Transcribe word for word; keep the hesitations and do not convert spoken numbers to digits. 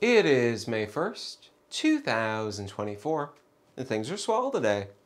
It is May first, two thousand twenty-four, and things are swell today.